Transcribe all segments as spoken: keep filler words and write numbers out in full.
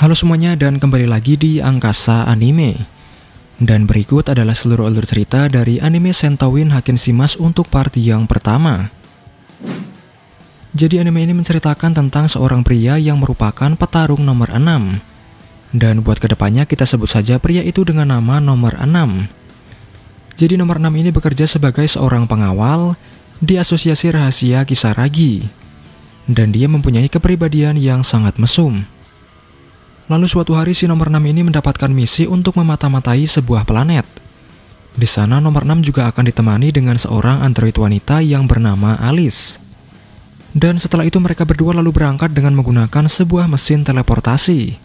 Halo semuanya dan kembali lagi di Angkasa Anime. Dan berikut adalah seluruh alur cerita dari anime Sentouin Hakinshimasu untuk part yang pertama. Jadi anime ini menceritakan tentang seorang pria yang merupakan petarung nomor enam. Dan buat kedepannya kita sebut saja pria itu dengan nama nomor enam. Jadi nomor enam ini bekerja sebagai seorang pengawal di Asosiasi Rahasia Kisaragi. Dan dia mempunyai kepribadian yang sangat mesum. Lalu suatu hari si nomor enam ini mendapatkan misi untuk memata-matai sebuah planet. Di sana nomor enam juga akan ditemani dengan seorang android wanita yang bernama Alice. Dan setelah itu mereka berdua lalu berangkat dengan menggunakan sebuah mesin teleportasi.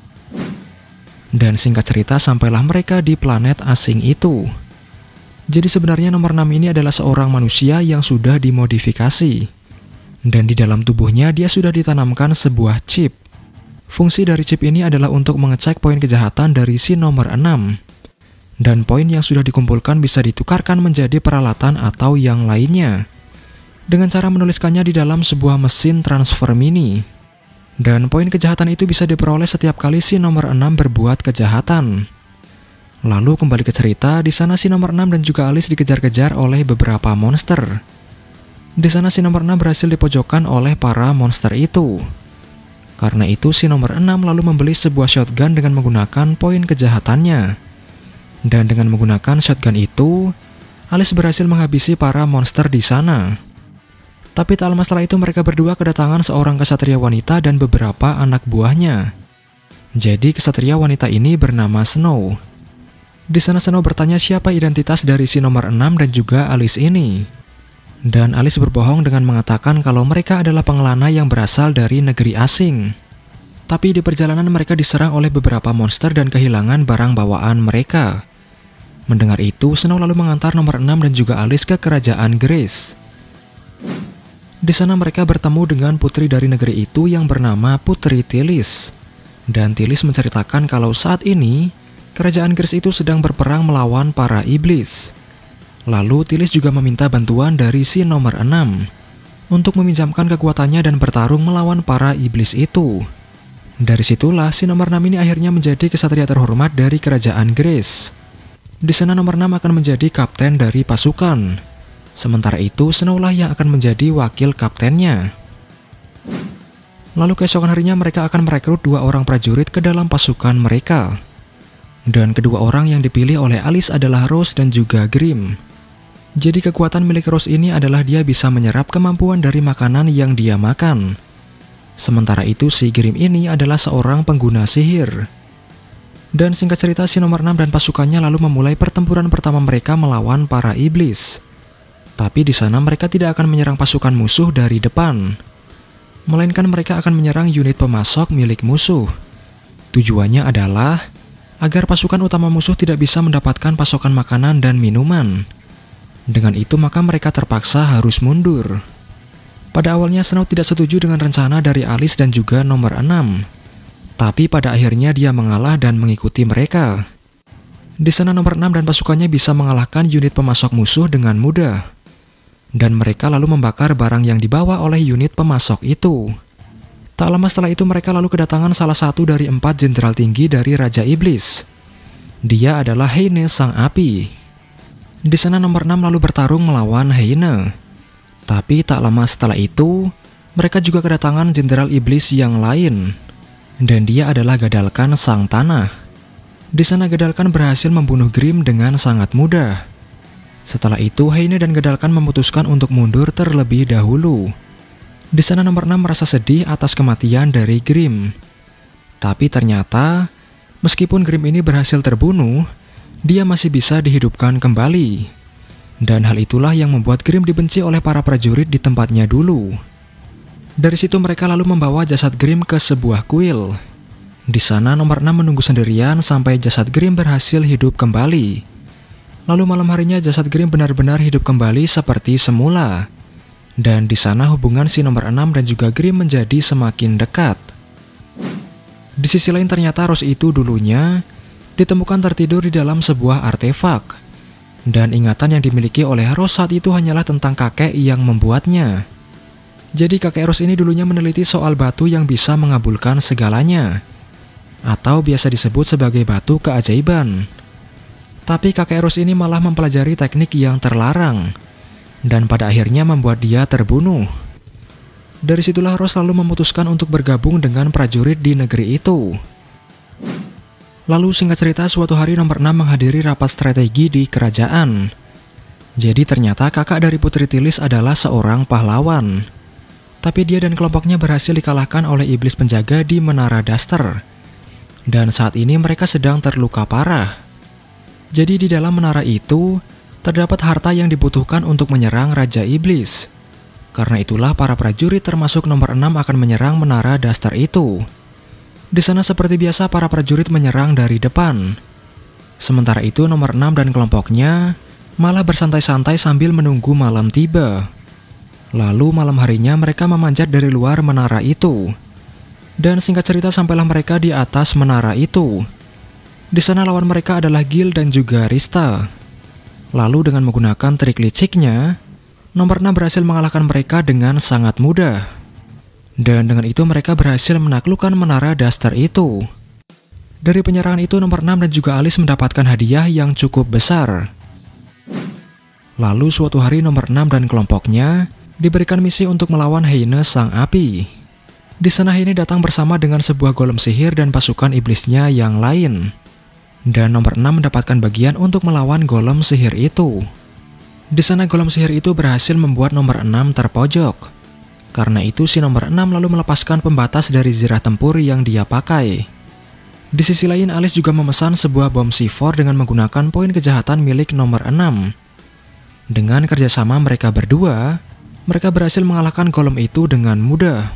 Dan singkat cerita sampailah mereka di planet asing itu. Jadi sebenarnya nomor enam ini adalah seorang manusia yang sudah dimodifikasi. Dan di dalam tubuhnya dia sudah ditanamkan sebuah chip. Fungsi dari chip ini adalah untuk mengecek poin kejahatan dari si nomor enam. Dan poin yang sudah dikumpulkan bisa ditukarkan menjadi peralatan atau yang lainnya. Dengan cara menuliskannya di dalam sebuah mesin transfer mini. Dan poin kejahatan itu bisa diperoleh setiap kali si nomor enam berbuat kejahatan. Lalu kembali ke cerita, di sana si nomor enam dan juga Alice dikejar-kejar oleh beberapa monster. Di sana si nomor enam berhasil dipojokkan oleh para monster itu. Karena itu si nomor enam lalu membeli sebuah shotgun dengan menggunakan poin kejahatannya. Dan dengan menggunakan shotgun itu, Alice berhasil menghabisi para monster di sana. Tapi tak lama setelah itu mereka berdua kedatangan seorang kesatria wanita dan beberapa anak buahnya. Jadi kesatria wanita ini bernama Snow. Di sana Snow bertanya siapa identitas dari si nomor enam dan juga Alice ini. Dan Alice berbohong dengan mengatakan kalau mereka adalah pengelana yang berasal dari negeri asing. Tapi di perjalanan mereka diserang oleh beberapa monster dan kehilangan barang bawaan mereka. Mendengar itu, Snow lalu mengantar nomor enam dan juga Alice ke kerajaan Grace. Di sana mereka bertemu dengan putri dari negeri itu yang bernama Putri Tilis. Dan Tilis menceritakan kalau saat ini, kerajaan Grace itu sedang berperang melawan para iblis. Lalu Tilis juga meminta bantuan dari si nomor enam untuk meminjamkan kekuatannya dan bertarung melawan para iblis itu. Dari situlah si nomor enam ini akhirnya menjadi kesatria terhormat dari kerajaan Grace. Di sana nomor enam akan menjadi kapten dari pasukan. Sementara itu Snow lah yang akan menjadi wakil kaptennya. Lalu keesokan harinya mereka akan merekrut dua orang prajurit ke dalam pasukan mereka. Dan kedua orang yang dipilih oleh Alice adalah Rose dan juga Grim. Jadi kekuatan milik Rose ini adalah dia bisa menyerap kemampuan dari makanan yang dia makan. Sementara itu si Grim ini adalah seorang pengguna sihir. Dan singkat cerita si nomor enam dan pasukannya lalu memulai pertempuran pertama mereka melawan para iblis. Tapi di sana mereka tidak akan menyerang pasukan musuh dari depan. Melainkan mereka akan menyerang unit pemasok milik musuh. Tujuannya adalah agar pasukan utama musuh tidak bisa mendapatkan pasokan makanan dan minuman. Dengan itu maka mereka terpaksa harus mundur. Pada awalnya Snow tidak setuju dengan rencana dari Alice dan juga nomor enam. Tapi pada akhirnya dia mengalah dan mengikuti mereka. Di sana nomor enam dan pasukannya bisa mengalahkan unit pemasok musuh dengan mudah. Dan mereka lalu membakar barang yang dibawa oleh unit pemasok itu. Tak lama setelah itu mereka lalu kedatangan salah satu dari empat jenderal tinggi dari Raja Iblis. Dia adalah Heine Sang Api. Di sana nomor enam lalu bertarung melawan Heine. Tapi tak lama setelah itu, mereka juga kedatangan jenderal iblis yang lain. Dan dia adalah Gadalkan Sang Tanah. Di sana Gadalkan berhasil membunuh Grim dengan sangat mudah. Setelah itu Heine dan Gadalkan memutuskan untuk mundur terlebih dahulu. Di sana nomor enam merasa sedih atas kematian dari Grim. Tapi ternyata, meskipun Grim ini berhasil terbunuh, dia masih bisa dihidupkan kembali. Dan hal itulah yang membuat Grim dibenci oleh para prajurit di tempatnya dulu. Dari situ mereka lalu membawa jasad Grim ke sebuah kuil. Di sana nomor enam menunggu sendirian sampai jasad Grim berhasil hidup kembali. Lalu malam harinya jasad Grim benar-benar hidup kembali seperti semula. Dan di sana hubungan si nomor enam dan juga Grim menjadi semakin dekat. Di sisi lain ternyata Rose itu dulunya ditemukan tertidur di dalam sebuah artefak. Dan ingatan yang dimiliki oleh Rose saat itu hanyalah tentang kakek yang membuatnya. Jadi kakek Rose ini dulunya meneliti soal batu yang bisa mengabulkan segalanya. atau biasa disebut sebagai batu keajaiban. Tapi kakek Rose ini malah mempelajari teknik yang terlarang, dan pada akhirnya membuat dia terbunuh. Dari situlah Rose lalu memutuskan untuk bergabung dengan prajurit di negeri itu. Lalu singkat cerita, suatu hari nomor enam menghadiri rapat strategi di kerajaan. Jadi ternyata kakak dari Putri Tilis adalah seorang pahlawan. Tapi dia dan kelompoknya berhasil dikalahkan oleh iblis penjaga di Menara Daster. Dan saat ini mereka sedang terluka parah. Jadi di dalam menara itu terdapat harta yang dibutuhkan untuk menyerang Raja Iblis. Karena itulah para prajurit termasuk nomor enam akan menyerang Menara Daster itu. Di sana seperti biasa para prajurit menyerang dari depan. Sementara itu nomor enam dan kelompoknya malah bersantai-santai sambil menunggu malam tiba. Lalu malam harinya mereka memanjat dari luar menara itu. Dan singkat cerita sampailah mereka di atas menara itu. Di sana lawan mereka adalah Gil dan juga Rista. Lalu dengan menggunakan trik liciknya, nomor enam berhasil mengalahkan mereka dengan sangat mudah. Dan dengan itu mereka berhasil menaklukkan Menara Daster itu. Dari penyerangan itu nomor enam dan juga Alice mendapatkan hadiah yang cukup besar. Lalu suatu hari nomor enam dan kelompoknya diberikan misi untuk melawan Heine Sang Api. Di sana Heine datang bersama dengan sebuah golem sihir dan pasukan iblisnya yang lain. Dan nomor enam mendapatkan bagian untuk melawan golem sihir itu. Di sana golem sihir itu berhasil membuat nomor enam terpojok. Karena itu si nomor enam lalu melepaskan pembatas dari zirah tempur yang dia pakai. Di sisi lain Alice juga memesan sebuah bom C empat dengan menggunakan poin kejahatan milik nomor enam. Dengan kerjasama mereka berdua, mereka berhasil mengalahkan golem itu dengan mudah.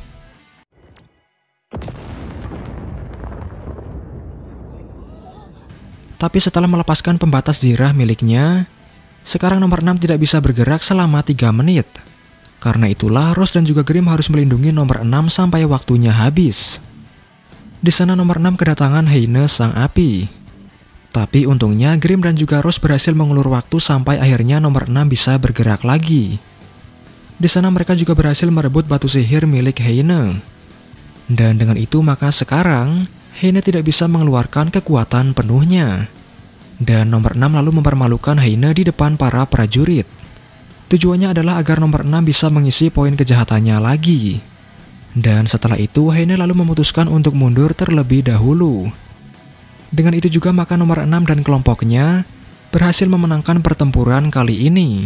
Tapi setelah melepaskan pembatas zirah miliknya, sekarang nomor enam tidak bisa bergerak selama tiga menit. Karena itulah Rose dan juga Grim harus melindungi nomor enam sampai waktunya habis. Di sana nomor enam kedatangan Heine Sang Api. Tapi untungnya Grim dan juga Rose berhasil mengulur waktu sampai akhirnya nomor enam bisa bergerak lagi. Di sana mereka juga berhasil merebut batu sihir milik Heine. Dan dengan itu maka sekarang Heine tidak bisa mengeluarkan kekuatan penuhnya. Dan nomor enam lalu mempermalukan Heine di depan para prajurit. Tujuannya adalah agar nomor enam bisa mengisi poin kejahatannya lagi. Dan setelah itu Heine lalu memutuskan untuk mundur terlebih dahulu. Dengan itu juga maka nomor enam dan kelompoknya berhasil memenangkan pertempuran kali ini.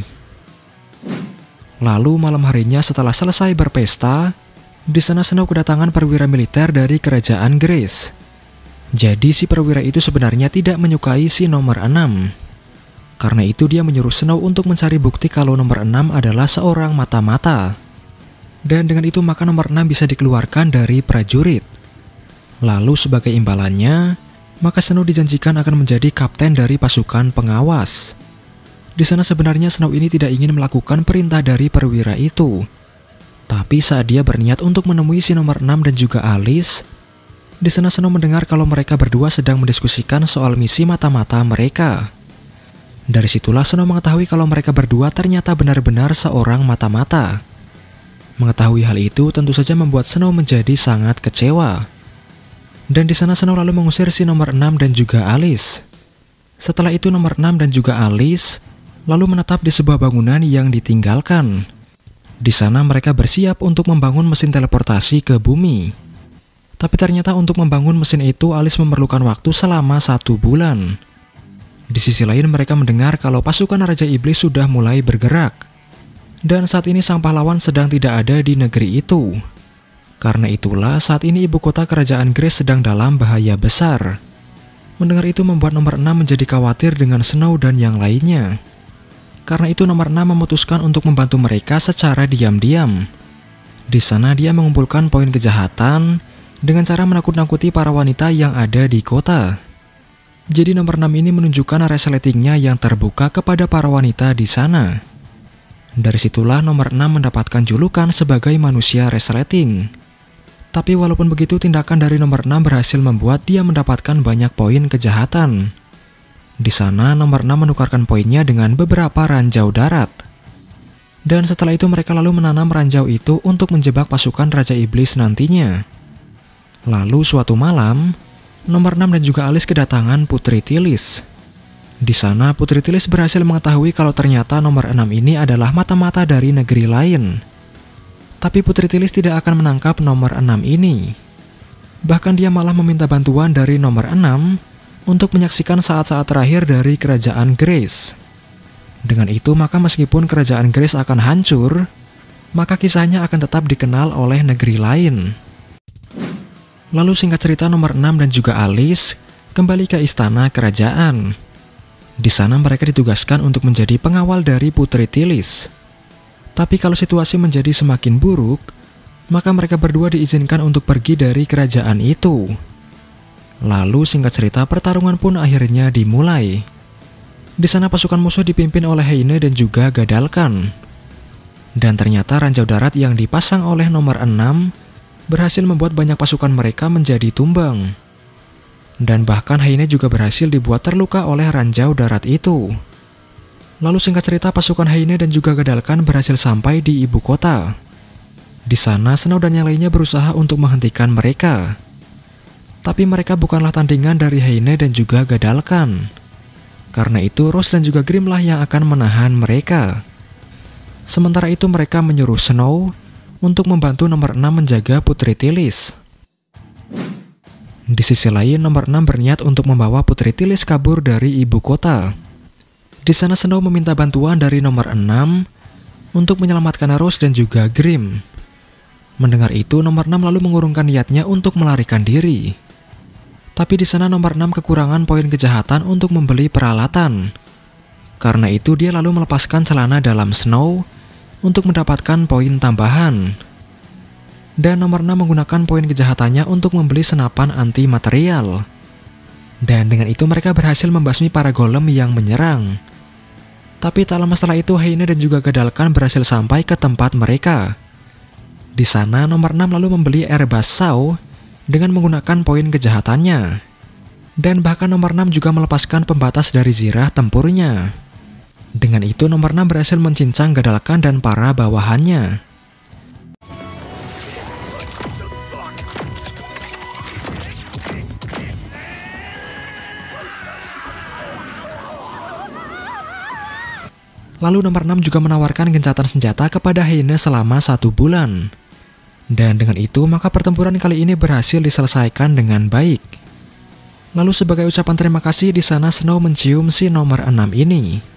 Lalu malam harinya setelah selesai berpesta, di sana Snow kedatangan perwira militer dari kerajaan Grace. Jadi si perwira itu sebenarnya tidak menyukai si nomor enam. Karena itu dia menyuruh Snow untuk mencari bukti kalau nomor enam adalah seorang mata-mata. Dan dengan itu maka nomor enam bisa dikeluarkan dari prajurit. Lalu sebagai imbalannya, maka Snow dijanjikan akan menjadi kapten dari pasukan pengawas. Di sana sebenarnya Snow ini tidak ingin melakukan perintah dari perwira itu. Tapi saat dia berniat untuk menemui si nomor enam dan juga Alice, di sana Snow mendengar kalau mereka berdua sedang mendiskusikan soal misi mata-mata mereka. Dari situlah Snow mengetahui kalau mereka berdua ternyata benar-benar seorang mata-mata. Mengetahui hal itu tentu saja membuat Snow menjadi sangat kecewa. Dan di sana Snow lalu mengusir si nomor enam dan juga Alice. Setelah itu nomor enam dan juga Alice lalu menetap di sebuah bangunan yang ditinggalkan. Di sana mereka bersiap untuk membangun mesin teleportasi ke bumi. Tapi ternyata untuk membangun mesin itu Alice memerlukan waktu selama satu bulan. Di sisi lain mereka mendengar kalau pasukan Raja Iblis sudah mulai bergerak. Dan saat ini sang pahlawan sedang tidak ada di negeri itu. Karena itulah saat ini ibu kota kerajaan Grace sedang dalam bahaya besar. Mendengar itu membuat nomor enam menjadi khawatir dengan Snow dan yang lainnya. Karena itu nomor enam memutuskan untuk membantu mereka secara diam-diam. Di sana dia mengumpulkan poin kejahatan dengan cara menakut-nakuti para wanita yang ada di kota. Jadi nomor enam ini menunjukkan resletingnya yang terbuka kepada para wanita di sana. Dari situlah nomor enam mendapatkan julukan sebagai manusia resleting. Tapi walaupun begitu tindakan dari nomor enam berhasil membuat dia mendapatkan banyak poin kejahatan. Di sana nomor enam menukarkan poinnya dengan beberapa ranjau darat. Dan setelah itu mereka lalu menanam ranjau itu untuk menjebak pasukan Raja Iblis nantinya. Lalu suatu malam, Nomor enam dan juga Alice kedatangan Putri Tilis. Di sana Putri Tilis berhasil mengetahui kalau ternyata nomor enam ini adalah mata-mata dari negeri lain. Tapi Putri Tilis tidak akan menangkap nomor enam ini. Bahkan dia malah meminta bantuan dari nomor enam untuk menyaksikan saat-saat terakhir dari kerajaan Grace. Dengan itu maka meskipun kerajaan Grace akan hancur, maka kisahnya akan tetap dikenal oleh negeri lain. Lalu singkat cerita nomor enam dan juga Alice kembali ke istana kerajaan. Di sana mereka ditugaskan untuk menjadi pengawal dari Putri Tilis. Tapi kalau situasi menjadi semakin buruk, maka mereka berdua diizinkan untuk pergi dari kerajaan itu. Lalu singkat cerita pertarungan pun akhirnya dimulai. Di sana pasukan musuh dipimpin oleh Heine dan juga Gadalkan. Dan ternyata ranjau darat yang dipasang oleh nomor enam berhasil membuat banyak pasukan mereka menjadi tumbang. Dan bahkan Heine juga berhasil dibuat terluka oleh ranjau darat itu. Lalu singkat cerita pasukan Heine dan juga Gadalkan berhasil sampai di ibu kota. Di sana Snow dan yang lainnya berusaha untuk menghentikan mereka. Tapi mereka bukanlah tandingan dari Heine dan juga Gadalkan. Karena itu Rose dan juga Grim lah yang akan menahan mereka. Sementara itu mereka menyuruh Snow untuk membantu nomor enam menjaga Putri Tilis. Di sisi lain, nomor enam berniat untuk membawa Putri Tilis kabur dari ibu kota. Di sana Snow meminta bantuan dari nomor enam untuk menyelamatkan Rose dan juga Grim. Mendengar itu, nomor enam lalu mengurungkan niatnya untuk melarikan diri. Tapi di sana nomor enam kekurangan poin kejahatan untuk membeli peralatan. Karena itu dia lalu melepaskan celana dalam Snow untuk mendapatkan poin tambahan. Dan nomor enam menggunakan poin kejahatannya untuk membeli senapan anti material. Dan dengan itu mereka berhasil membasmi para golem yang menyerang. Tapi tak lama setelah itu Heine dan juga Gadalkan berhasil sampai ke tempat mereka. Di sana nomor enam lalu membeli airbus Saw dengan menggunakan poin kejahatannya. Dan bahkan nomor enam juga melepaskan pembatas dari zirah tempurnya. Dengan itu nomor enam berhasil mencincang Gadalkan dan para bawahannya. Lalu nomor enam juga menawarkan gencatan senjata kepada Heine selama satu bulan. Dan dengan itu maka pertempuran kali ini berhasil diselesaikan dengan baik. Lalu sebagai ucapan terima kasih di sana Snow mencium si nomor enam ini.